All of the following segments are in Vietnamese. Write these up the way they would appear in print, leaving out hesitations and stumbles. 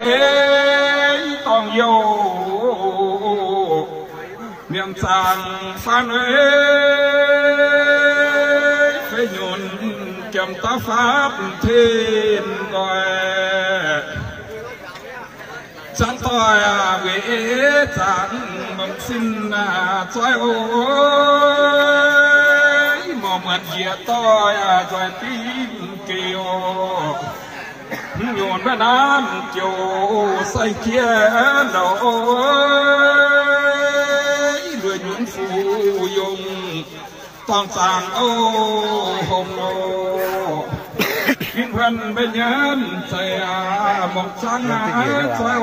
tòng yêu miệng sàng phan phê nhồn kèm tá pháp thêm gọi chẳng tôi về chẳng mong xin trói ôi mong mặt dịa tôi trói tim kêu nhồn bên nam chiều say kia đầu người nhún phù dùng toàn sàng ô hồng nô kinh văn bên nhân thầy một sáng trói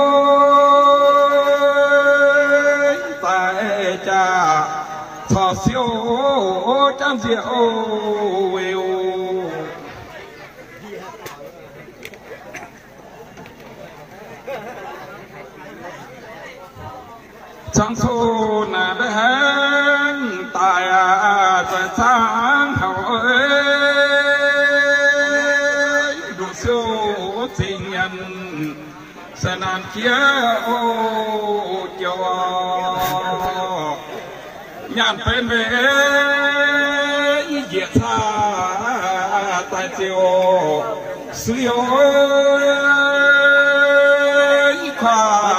ôi tại cha thọ siêu trăm diệu yêu chẳng số nà bé hẹn tại trời sáng hậu ơi đủ siêu tình nhân sẽ nàn kia ô chiều nhàn bên về dễ tha tại chiều siêu khoa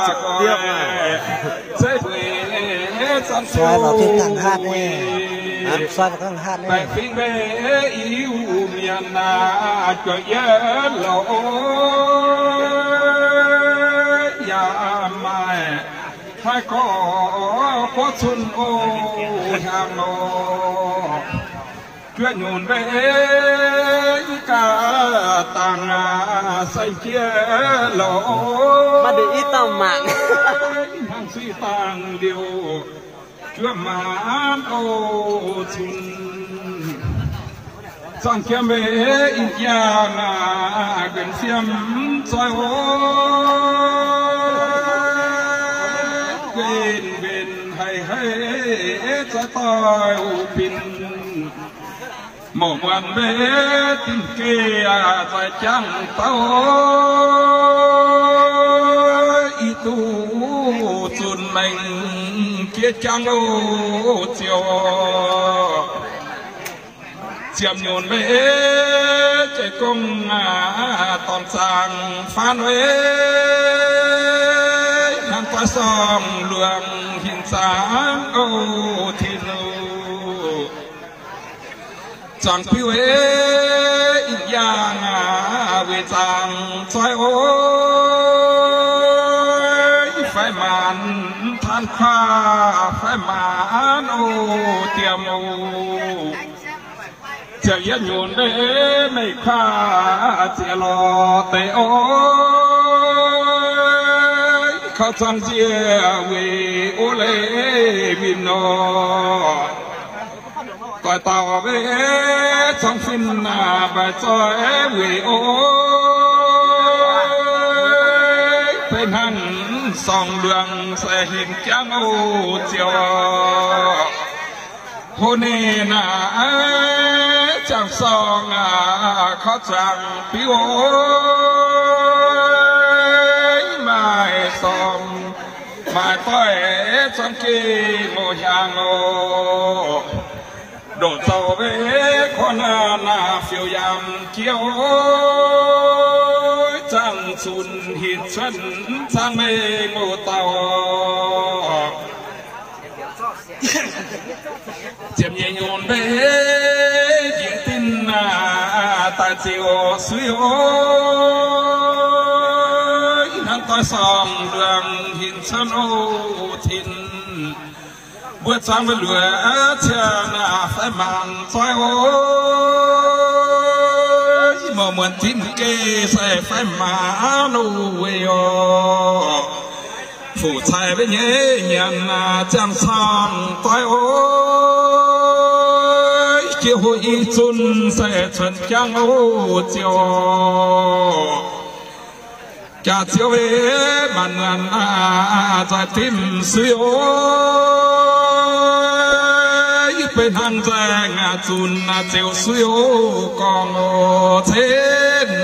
xoay vào cái thằng hát này xoay vào cái thằng hát này phim về yêu miền cho nhớ lộ nhà mai hai có xuân ô hàng nô chuyện nhồn về cả tàng say chia lộ mà để ít tao mạng hàng suy tàng điều chưa mãn ô xuân sang kia về in nhà gần xiêm soi ôi bên hay cho tôi pin một màn bé tin kia tại chẳng tao y tu xuân mình kia chẳng ô chiều chiêm nhồn về chạy công toàn sang phan huế hàng qua sông luồng hiện sáng ô thiên chẳng phiêu huế in giang về chàng xoay ôi phải màn than khoa phải màn ô tiềm ô chờ yên nhồn để mày khoa chỉ lo tê ôi khó chẳng chia về ô lê bình nọ coi tàu về trong phim bài cho về ôi bên hàng song đường sẽ hiện chẳng ô chiều hôm nay chẳng song khó chẳng phiêu mai song mai tôi trong kia một hàng ô đổ tàu về con phiêu yam chiều chẳng xuân hiện xuân sang mê ngô tàu chiếm nhẹ nhồn về diễn tin tại chiều suy ôi hắn tôi sòng đường hiện xuân ô thiên bữa sáng với lửa chèn phải màn xoay ôi mà muốn tin kê sẽ phải má nuôi phủ chạy với nhé nhận chẳng sang xoay ôi chiều hội xuân sẽ chuẩn chẳng ô chiều cả chiều về màn ngàn trái tim suy bên hàng giang chun chiều suy con thế